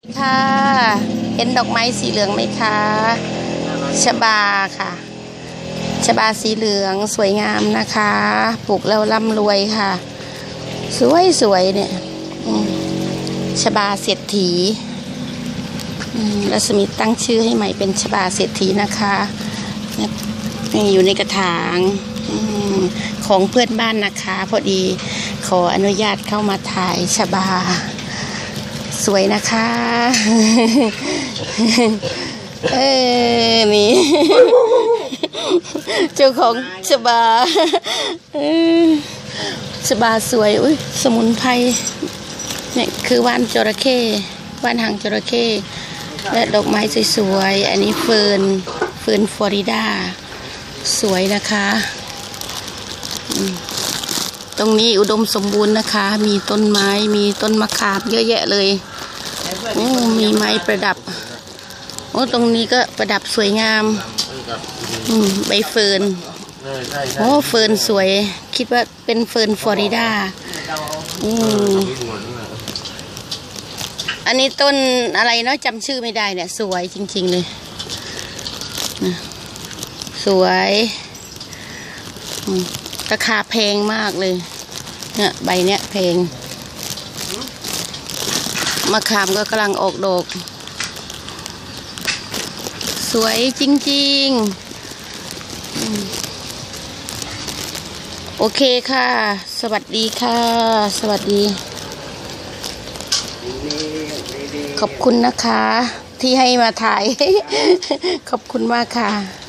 ค่ะเห็นดอกไม้สีเหลืองไหมคะชบาค่ะชบาสีเหลืองสวยงามนะคะปลูกแล้วร่ำรวยค่ะสวยเนี่ยชบาเศรษฐีรัศมีตั้งชื่อให้ใหม่เป็นชบาเศรษฐีนะคะอยู่ในกระถางของเพื่อนบ้านนะคะพอดีขออนุญาตเข้ามาถ่ายชบาสวยนะคะนี่เจ้าของชบาชบาสวยอุ้ยสมุนไพรเนี่ยคือว่านจระเข้ว่านหางจระเข้และดอกไม้สวยๆอันนี้เฟิร์นฟลอริดาสวยนะคะตรงนี้อุดมสมบูรณ์นะคะมีต้นไม้มีต้นมะขามเยอะแยะเลยมีไม้ประดับตรงนี้ก็ประดับสวยงามใบเฟิร์นเฟิร์นสวยคิดว่าเป็นเฟิร์นฟลอริดาอันนี้ต้นอะไรเนาะจำชื่อไม่ได้เนี่ยสวยจริงๆเลยสวยราคาแพงมากเลยเนี่ยใบเนี้ยแพงมะขามก็กำลังออกดอกสวยจริงๆโอเคค่ะสวัสดีค่ะสวัสดีขอบคุณนะคะที่ให้มาถ่ายขอบคุณมากค่ะ